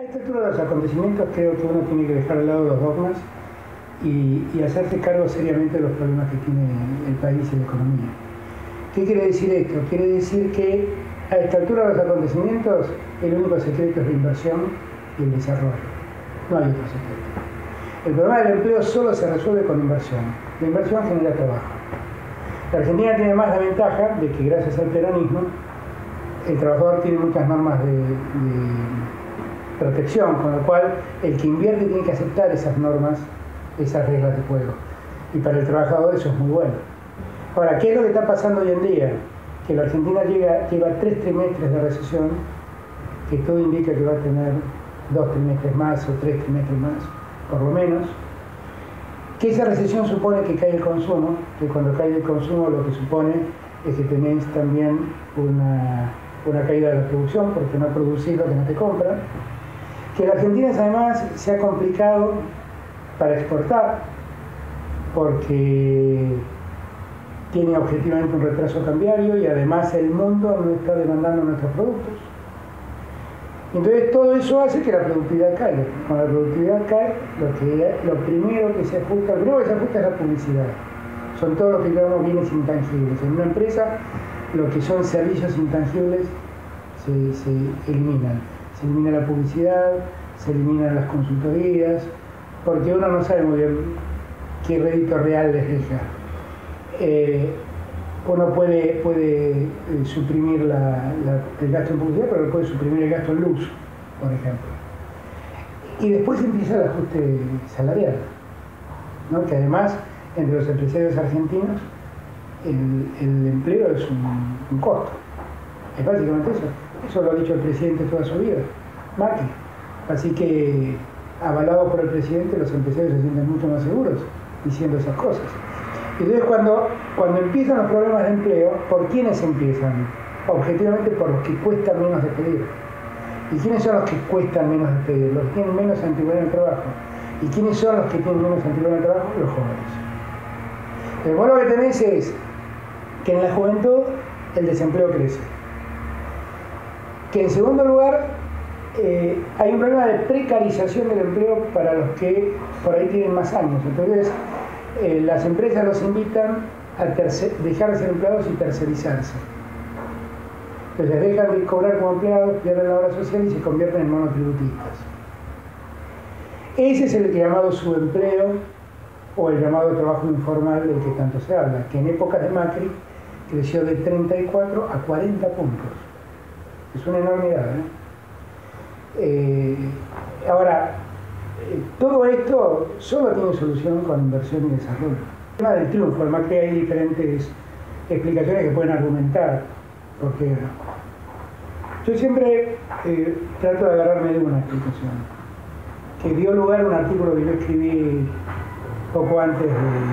A esta altura de los acontecimientos creo que uno tiene que dejar al lado los dogmas y hacerse cargo seriamente de los problemas que tiene el país y la economía. ¿Qué quiere decir esto? Quiere decir que a esta altura de los acontecimientos el único secreto es la inversión y el desarrollo. No hay otro secreto. El problema del empleo solo se resuelve con inversión. La inversión genera trabajo. La Argentina tiene más la ventaja de que gracias al peronismo el trabajador tiene muchas normas de protección, con lo cual el que invierte tiene que aceptar esas normas, esas reglas de juego. Y para el trabajador eso es muy bueno. Ahora, ¿qué es lo que está pasando hoy en día? Que la Argentina lleva 3 trimestres de recesión, que todo indica que va a tener 2 trimestres más o 3 trimestres más, por lo menos. Que esa recesión supone que cae el consumo, que cuando cae el consumo lo que supone es que tenéis también una caída de la producción, porque no producís lo que no te compran. Que la Argentina además se ha complicado para exportar, porque tiene objetivamente un retraso cambiario y además el mundo no está demandando nuestros productos. Entonces todo eso hace que la productividad caiga. Cuando la productividad cae, lo primero que se ajusta es la publicidad. Son todos los que llamamos bienes intangibles. En una empresa lo que son servicios intangibles se eliminan. Se elimina la publicidad, se eliminan las consultorías, porque uno no sabe muy bien qué rédito real les deja. Uno puede suprimir el gasto en publicidad, pero no puede suprimir el gasto en luz, por ejemplo. Y después empieza el ajuste salarial, ¿no? Que además, entre los empresarios argentinos, el empleo es un costo. Es básicamente eso. Eso lo ha dicho el presidente toda su vida, Macri. Así que, avalados por el presidente, los empresarios se sienten mucho más seguros diciendo esas cosas. Entonces, cuando empiezan los problemas de empleo, ¿por quiénes empiezan? Objetivamente por los que cuesta menos despedir. ¿Y quiénes son los que cuestan menos despedir? Los que tienen menos antigüedad en el trabajo. ¿Y quiénes son los que tienen menos antigüedad en el trabajo? Los jóvenes. El bueno que tenés es que en la juventud el desempleo crece. Que en segundo lugar hay un problema de precarización del empleo para los que por ahí tienen más años. Entonces, las empresas los invitan a dejar de ser empleados y tercerizarse. Entonces dejan de cobrar como empleados, pierden la obra social y se convierten en monotributistas. Ese es el llamado subempleo o el llamado trabajo informal del que tanto se habla, que en épocas de Macri creció de 34 a 40 puntos. Es una enormidad, Ahora, todo esto solo tiene solución con inversión y desarrollo. El tema del triunfo, además que hay diferentes explicaciones que pueden argumentar, porque yo siempre trato de agarrarme de una explicación, que dio lugar a un artículo que yo escribí poco antes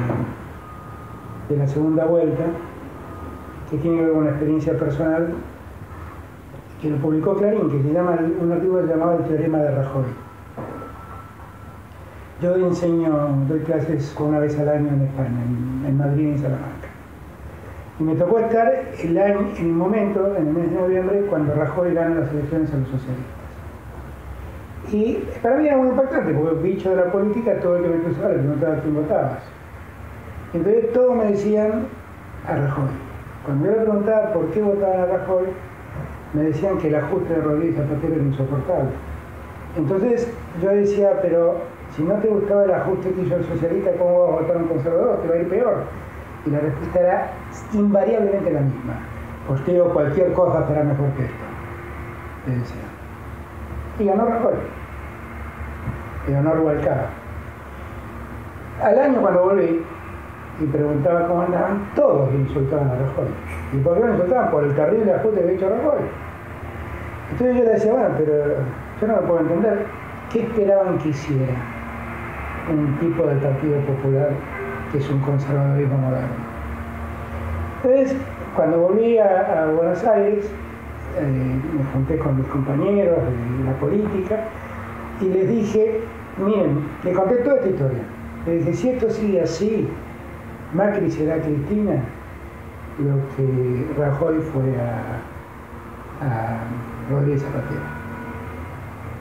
de la segunda vuelta, que tiene que ver con una experiencia personal, que lo publicó Clarín, que se llama, un artículo que se llamaba El teorema de Rajoy. Yo doy clases una vez al año en España, en Madrid y en Salamanca. Y me tocó estar en el momento, en el mes de noviembre, cuando Rajoy gana las elecciones a los socialistas. Y para mí era muy impactante, porque bicho de la política, todo el que me cruzaba le preguntaba a quién votabas. Entonces todos me decían a Rajoy. Cuando yo le preguntaba por qué votaban a Rajoy, me decían que el ajuste de Rodríguez Zapatero era insoportable. Entonces yo decía, pero si no te gustaba el ajuste que hizo el socialista, ¿cómo vas a votar un conservador? Te va a ir peor. Y la respuesta era invariablemente la misma. Pues te digo, cualquier cosa será mejor que esto, le decía. Y ganó Rajoy. Y ganó Rubalcaba. Al año cuando volví y preguntaba cómo andaban, todos le insultaban a Rajoy. ¿Y por qué lo insultaban? Por el terrible ajuste que ha hecho Rajoy. Entonces yo le decía, bueno, pero yo no lo puedo entender. ¿Qué esperaban que hiciera un tipo del Partido Popular que es un conservadurismo moderno? Entonces, cuando volví a Buenos Aires, me junté con mis compañeros de la política y les dije, miren, les conté toda esta historia. Les dije, si esto sigue así, Macri será Cristina lo que Rajoy fue a Rodríguez Zapatero.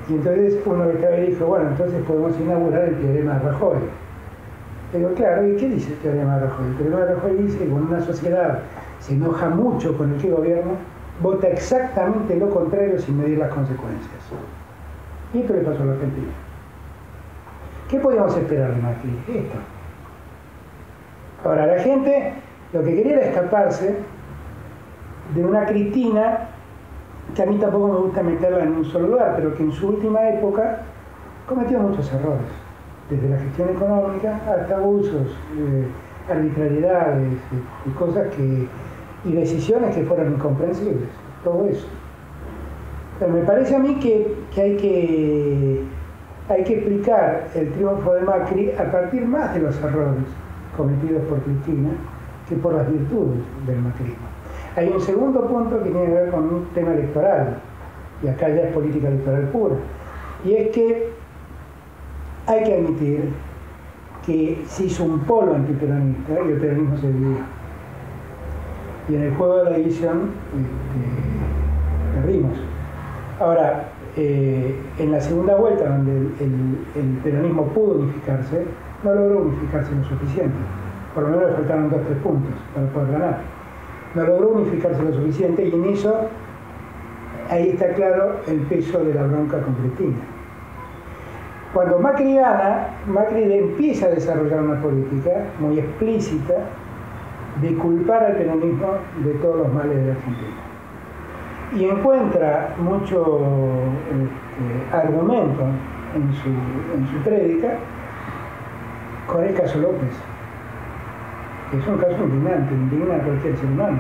Y entonces uno que estaba ahí dijo, bueno, entonces podemos inaugurar el teorema de Rajoy. Digo, claro, ¿y qué dice el teorema de Rajoy? El teorema de Rajoy dice que cuando una sociedad se enoja mucho con el que gobierna, vota exactamente lo contrario sin medir las consecuencias. Y esto le pasó a la Argentina. ¿Qué podíamos esperar de Macri? Esto. Ahora, la gente lo que quería era escaparse de una Cristina que a mí tampoco me gusta meterla en un solo lugar, pero que en su última época cometió muchos errores, desde la gestión económica hasta abusos, arbitrariedades y cosas y decisiones que fueron incomprensibles, todo eso. Pero me parece a mí que hay que explicar el triunfo de Macri a partir más de los errores cometidos por Cristina que por las virtudes del macrismo. Hay un segundo punto que tiene que ver con un tema electoral, y acá ya es política electoral pura, y es que hay que admitir que se hizo un polo antiperonista y el peronismo se dividió. Y en el juego de la división perdimos. Ahora, en la segunda vuelta, donde el peronismo pudo unificarse, no logró unificarse lo suficiente. Por lo menos le faltaron 2 o 3 puntos para poder ganar. No logró unificarse lo suficiente y en eso, ahí está claro el peso de la bronca con Cristina. Cuando Macri gana, Macri empieza a desarrollar una política muy explícita de culpar al peronismo de todos los males de la Argentina. Y encuentra mucho argumento en su prédica con el caso López, que es un caso indignante, indigna a cualquier ser humano.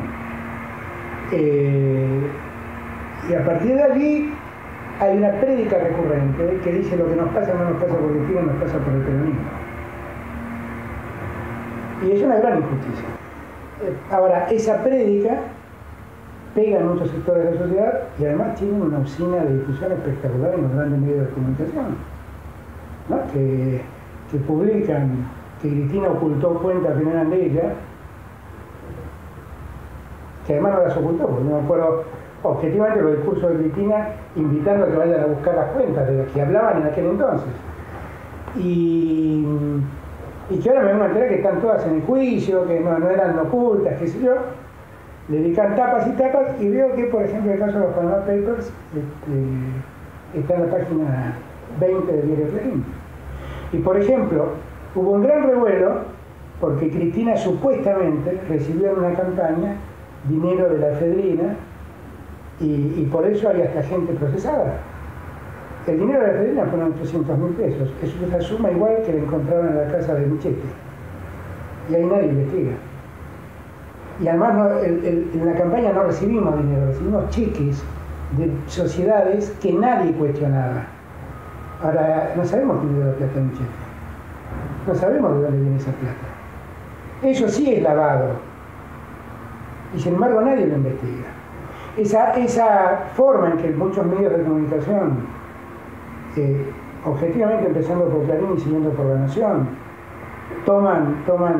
Y a partir de allí hay una prédica recurrente que dice lo que nos pasa no nos pasa por Cristina, nos pasa por el peronismo. Y es una gran injusticia. Ahora, esa prédica pega en muchos sectores de la sociedad y además tiene una usina de difusión espectacular en los grandes medios de comunicación, ¿no? que publican que Cristina ocultó cuentas que no eran de ella, que además no las ocultó, porque no me acuerdo objetivamente los discursos de Cristina invitando a que vayan a buscar las cuentas de las que hablaban en aquel entonces. Y que ahora me vengo a enterar que están todas en el juicio, que no eran ocultas, qué sé yo. Le dedican tapas y tapas y veo que, por ejemplo, el caso de los Panama Papers está en la página 20 de Diario Clarín. Y, por ejemplo, hubo un gran revuelo porque Cristina supuestamente recibió en una campaña dinero de la efedrina y por eso hay hasta gente procesada. El dinero de la efedrina fueron 800.000 pesos. Es una suma igual que la encontraron en la casa de Michetti. Y ahí nadie investiga. Y además en la campaña no recibimos dinero, recibimos cheques de sociedades que nadie cuestionaba. Ahora, no sabemos quién dio la plata a Michetti. No sabemos de dónde viene esa plata. Eso sí es lavado. Y sin embargo nadie lo investiga. Esa forma en que muchos medios de comunicación, objetivamente empezando por Clarín y siguiendo por La Nación, toman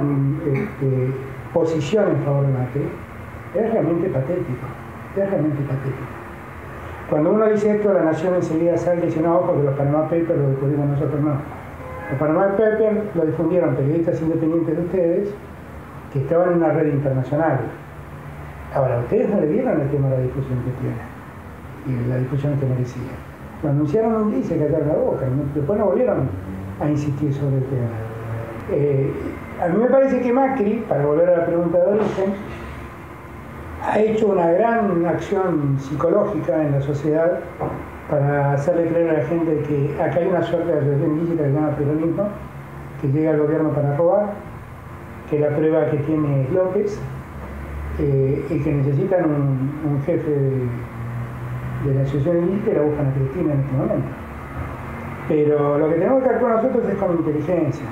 posición en favor de Macri, es realmente patético. Es realmente patético. Cuando uno dice esto, La Nación enseguida sale y dice, no, porque los Panama Papers lo descubrimos nosotros, no. Los Panama Papers lo difundieron periodistas independientes de ustedes que estaban en una red internacional. Ahora, ustedes no le dieron el tema de la difusión que tiene y la difusión que merecía. Lo anunciaron un día y se callaron la boca. Después no volvieron a insistir sobre el tema. A mí me parece que Macri, para volver a la pregunta de origen, ha hecho una gran acción psicológica en la sociedad para hacerle creer a la gente que acá hay una suerte de asociación ilícita que se llama peronismo, que llega al gobierno para robar, que la prueba que tiene es López, y que necesitan un jefe de la asociación ilícita y la buscan a Cristina en este momento. Pero lo que tenemos que actuar nosotros es con inteligencia.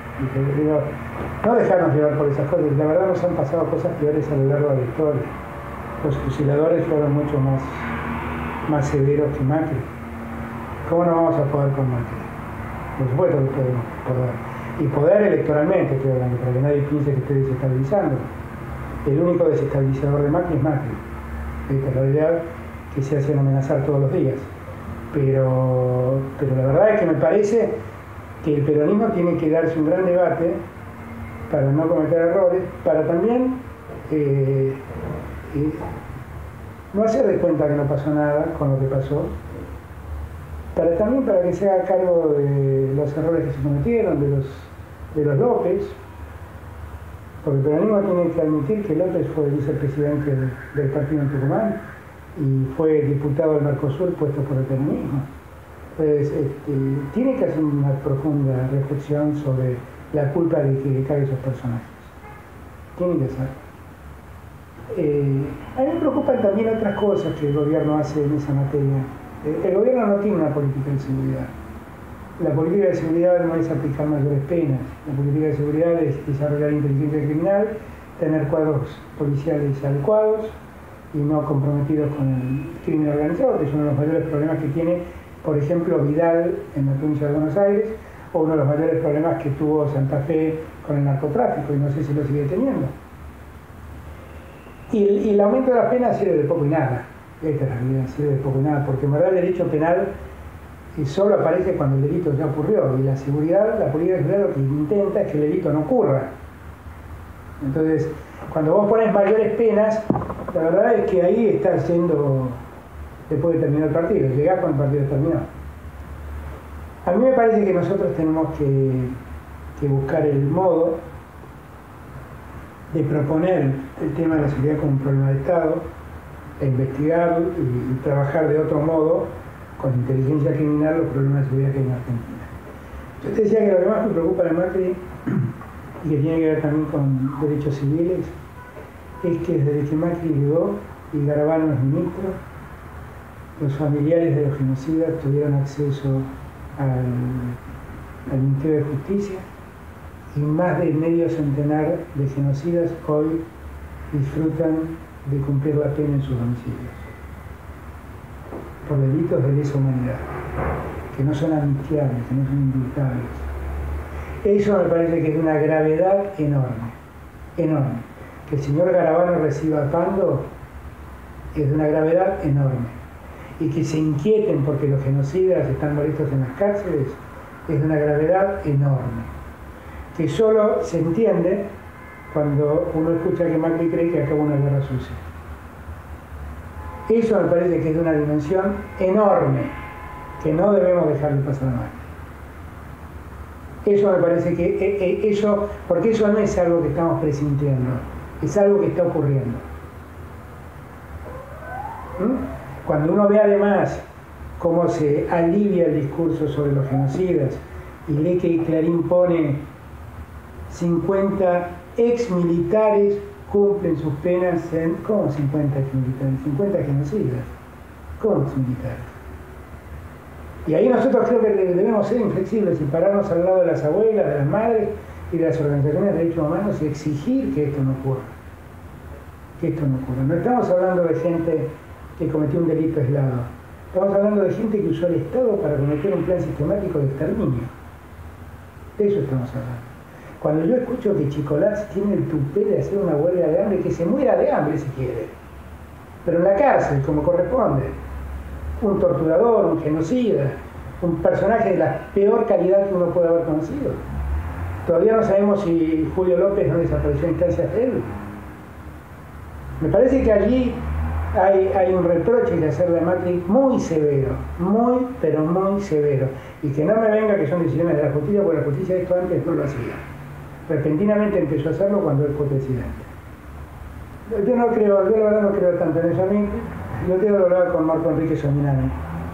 No dejarnos llevar por esas cosas. La verdad nos han pasado cosas peores a lo largo de la historia. Los fusiladores fueron mucho más severos que Macri. ¿Cómo no vamos a poder con Macri? Por supuesto que podemos poder. Y poder electoralmente, estoy hablando, para que nadie piense que estoy desestabilizando. El único desestabilizador de Macri es Macri. Esta es la realidad que se hacen amenazar todos los días. pero la verdad es que me parece que el peronismo tiene que darse un gran debate para no cometer errores, para también no hacer de cuenta que no pasó nada con lo que pasó, para que se haga cargo de los errores que se cometieron, de los López, porque el peronismo tiene que admitir que López fue vicepresidente del partido en Tucumán y fue diputado del Mercosur puesto por el peronismo. Entonces, tiene que hacer una profunda reflexión sobre la culpa de que caigan esos personajes. Tiene que hacerlo. A mí me preocupan también otras cosas que el gobierno hace en esa materia. El gobierno no tiene una política de seguridad. La política de seguridad no es aplicar mayores penas. La política de seguridad es desarrollar inteligencia criminal, tener cuadros policiales adecuados y no comprometidos con el crimen organizado, que es uno de los mayores problemas que tiene, por ejemplo, Vidal en la provincia de Buenos Aires, o uno de los mayores problemas que tuvo Santa Fe con el narcotráfico, y no sé si lo sigue teniendo. Y el aumento de las penas sirve de poco y nada. Esta es la realidad, sirve de poco y nada, porque en verdad el derecho penal solo aparece cuando el delito ya ocurrió, y la seguridad, la política de seguridad lo que intenta es que el delito no ocurra. Entonces, cuando vos pones mayores penas, la verdad es que ahí estás yendo después de terminar el partido, llegás cuando el partido terminó. A mí me parece que nosotros tenemos que buscar el modo de proponer el tema de la seguridad como un problema de Estado, e investigar y trabajar de otro modo con inteligencia criminal los problemas de seguridad que hay en Argentina. Yo te decía que lo que más me preocupa de Macri, y que tiene que ver también con derechos civiles, es que desde que Macri llegó y Garabano es ministro, los familiares de los genocidas tuvieron acceso al Ministerio de Justicia, y más de medio centenar de genocidas hoy disfrutan de cumplir la pena en sus domicilios por delitos de lesa humanidad, que no son amnistiables, que no son indultables. Eso me parece que es de una gravedad enorme, enorme. Que el señor Garabano reciba pando es de una gravedad enorme. Y que se inquieten porque los genocidas están molestos en las cárceles es de una gravedad enorme. Que solo se entiende cuando uno escucha que Macri cree que acabó una guerra sucia. Eso me parece que es de una dimensión enorme, que no debemos dejar de pasar a Macri. Eso me parece que, porque eso no es algo que estamos presintiendo, es algo que está ocurriendo. Cuando uno ve además cómo se alivia el discurso sobre los genocidas y lee que Clarín pone 50 exmilitares cumplen sus penas en... ¿Cómo 50 exmilitares? 50 genocidas. ¿Cómo exmilitares? Y ahí nosotros creo que debemos ser inflexibles y pararnos al lado de las abuelas, de las madres y de las organizaciones de derechos humanos y exigir que esto no ocurra. Que esto no ocurra. No estamos hablando de gente que cometió un delito aislado. Estamos hablando de gente que usó el Estado para cometer un plan sistemático de exterminio. De eso estamos hablando. Cuando yo escucho que Chicolás tiene el tupé de hacer una huelga de hambre, que se muera de hambre si quiere, pero en la cárcel, como corresponde. Un torturador, un genocida, un personaje de la peor calidad que uno puede haber conocido. Todavía no sabemos si Julio López no desapareció en instancias de él. Me parece que allí hay un reproche que hacerle a Macri muy severo, muy, pero muy severo. Y que no me venga que son decisiones de la justicia, porque la justicia esto antes no lo hacía. Repentinamente empezó a hacerlo cuando él fue presidente. Yo la verdad no creo tanto en eso a mí. Yo quiero hablar con Marco Enrique Sominami.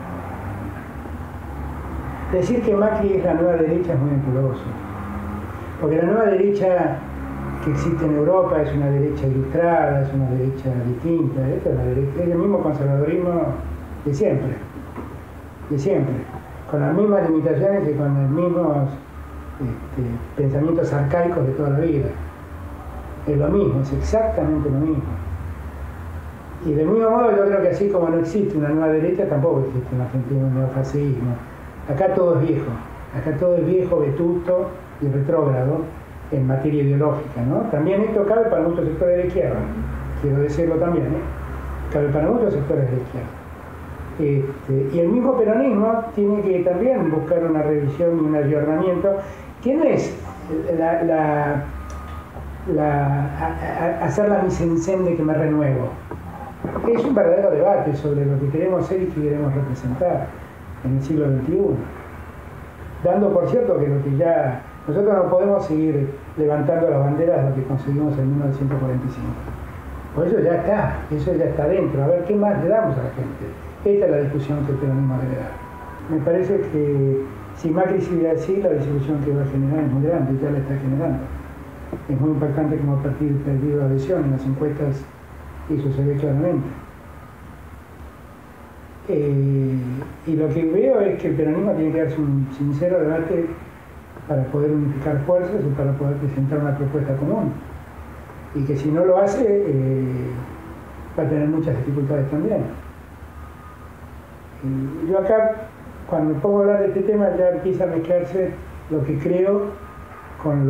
Decir que Macri es la nueva derecha es muy venturoso. Porque la nueva derecha que existe en Europa es una derecha ilustrada, es una derecha distinta. Esta es la derecha, es el mismo conservadurismo de siempre. De siempre. Con las mismas limitaciones y con los mismos pensamientos arcaicos de toda la vida. Es lo mismo, es exactamente lo mismo. Y del mismo modo yo creo que así como no existe una nueva derecha, tampoco existe en Argentina un neofascismo. Acá todo es viejo, vetusto y retrógrado en materia ideológica, ¿no? También esto cabe para muchos sectores de la izquierda, quiero decirlo también, cabe para muchos sectores de la izquierda. Y el mismo peronismo tiene que también buscar una revisión y un ayornamiento, que no es hacer la mise en scène de que me renuevo. Es un verdadero debate sobre lo que queremos ser y que queremos representar en el siglo XXI. Dando por cierto que lo que ya... Nosotros no podemos seguir levantando las banderas de lo que conseguimos en 1945. Pues eso ya está dentro. A ver, ¿qué más le damos a la gente? Esta es la discusión que el peronismo debe dar. Me parece que si Macri sigue así, la discusión que va a generar es muy grande, ya la está generando. Es muy impactante como partido perdido adhesión en las encuestas, y eso se ve claramente. Y lo que veo es que el peronismo tiene que darse un sincero debate para poder unificar fuerzas y para poder presentar una propuesta común. Y que si no lo hace, va a tener muchas dificultades también. Yo acá, cuando me pongo a hablar de este tema, ya empieza a mezclarse lo que creo con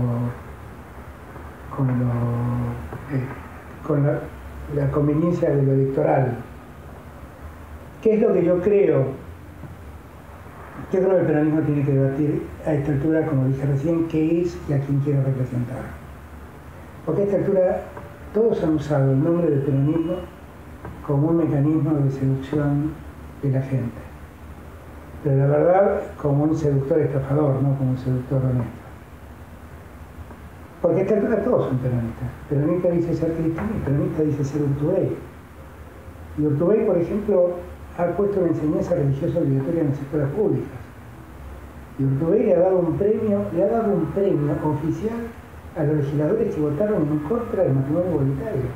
la conveniencia de lo electoral. ¿Qué es lo que yo creo? Yo creo que el peronismo tiene que debatir a esta altura, como dije recién, qué es y a quién quiere representar. Porque a esta altura todos han usado el nombre del peronismo como un mecanismo de seducción de la gente. Pero la verdad, como un seductor estafador, no como un seductor honesto. Porque a esta altura todos son peronistas. Peronista dice ser Cristina y peronista dice ser Urtubey. Y Urtubey, por ejemplo, ha puesto la enseñanza religiosa obligatoria en las escuelas públicas. Y Urtubey le ha dado un premio oficial a los legisladores que votaron en contra del matrimonio igualitario.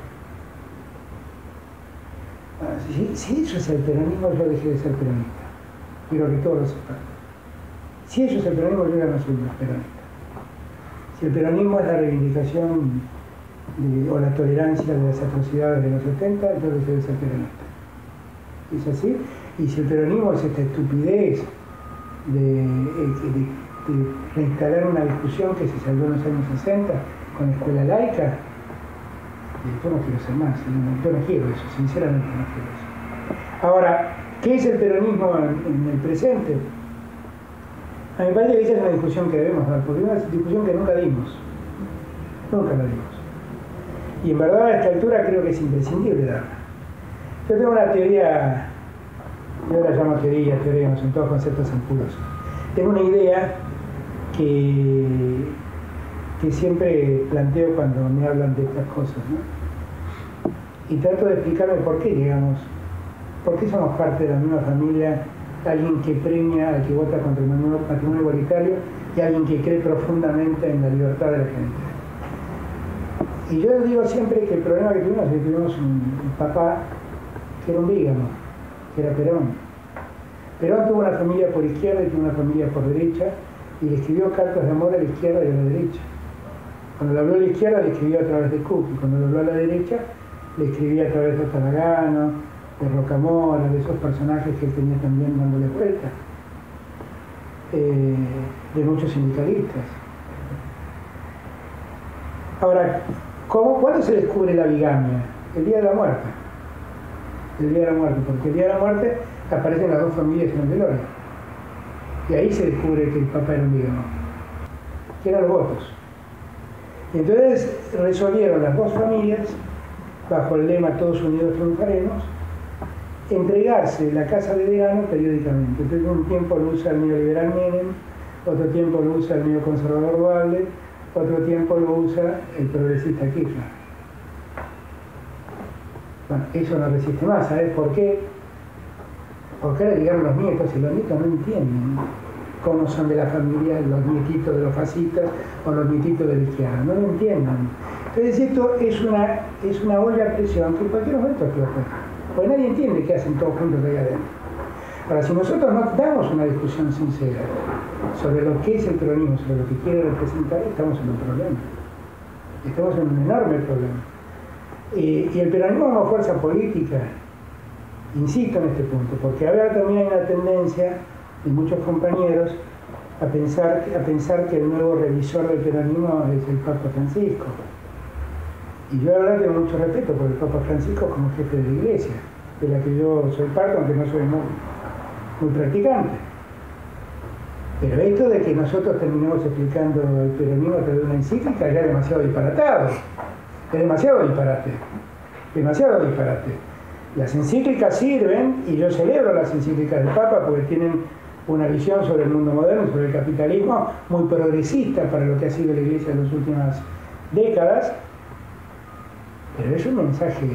Si eso es el peronismo, yo dejé de ser peronista. Quiero que todos lo sepan. Si eso es el peronismo, yo ya no soy más peronista. Si el peronismo es la reivindicación o la tolerancia de las atrocidades de los 70, yo dejé de ser peronista. ¿Es así? Y si el peronismo es esta estupidez de reinstalar una discusión que se salió en los años 60 con la escuela laica, yo no quiero ser más, yo no quiero eso, sinceramente no quiero eso. Ahora, ¿qué es el peronismo en el presente? A mí me parece que esa es una discusión que debemos dar, porque es una discusión que nunca dimos. Nunca la dimos. Y en verdad a esta altura creo que es imprescindible darla. Yo tengo una teoría, yo la llamo teoría, no son todos conceptos ampulosos. Tengo una idea que siempre planteo cuando me hablan de estas cosas, ¿no? Y trato de explicarme por qué, digamos, por qué somos parte de la misma familia, alguien que premia al que vota contra el matrimonio igualitario y alguien que cree profundamente en la libertad de la gente. Y yo digo siempre que el problema que tuvimos es que tuvimos un papá que era un bígamo, que era Perón. Perón tuvo una familia por izquierda y tuvo una familia por derecha y le escribió cartas de amor a la izquierda y a la derecha. Cuando le habló a la izquierda le escribió a través de Cook y cuando le habló a la derecha le escribía a través de Talagano, de Rocamora, de esos personajes que él tenía también dándole vuelta, de muchos sindicalistas. Ahora, ¿cuándo se descubre la bigamia? El día de la muerte. El día de la muerte, porque el día de la muerte aparecen las dos familias en el velorio. Y ahí se descubre que el Papa era un bígamo, que eran los votos. Y entonces resolvieron las dos familias, bajo el lema Todos Unidos Triunfaremos, entregarse la casa de verano periódicamente. Entonces un tiempo lo usa el neoliberal Menem, otro tiempo lo usa el neoconservador Duhalde, otro tiempo lo usa el progresista Kirchner. Bueno, eso no resiste más, ¿sabes por qué? Porque ahora llegaron los nietos y los nietos no entienden cómo son de la familia los nietitos de los fascistas o los nietitos de la izquierda, no lo entienden. Entonces esto es una olla a presión que en cualquier momento explota, porque nadie entiende qué hacen todos juntos ahí adentro. Ahora, si nosotros no damos una discusión sincera sobre lo que es el peronismo, sobre lo que quiere representar, estamos en un problema. Estamos en un enorme problema. Y el peronismo como fuerza política, insisto en este punto, porque ahora también hay una tendencia de muchos compañeros a pensar que el nuevo revisor del peronismo es el Papa Francisco. Y yo la verdad tengo mucho respeto por el Papa Francisco como jefe de la Iglesia, de la que yo soy parte, aunque no soy muy practicante. Pero esto de que nosotros terminemos explicando el peronismo a través de una encíclica ya es demasiado disparatado. Es demasiado disparate. Demasiado disparate. Las encíclicas sirven, y yo celebro las encíclicas del Papa porque tienen una visión sobre el mundo moderno, sobre el capitalismo, muy progresista para lo que ha sido la Iglesia en las últimas décadas, pero es un mensaje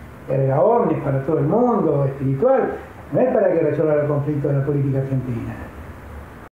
erga omnes para todo el mundo, espiritual, no es para que resuelva el conflicto de la política argentina.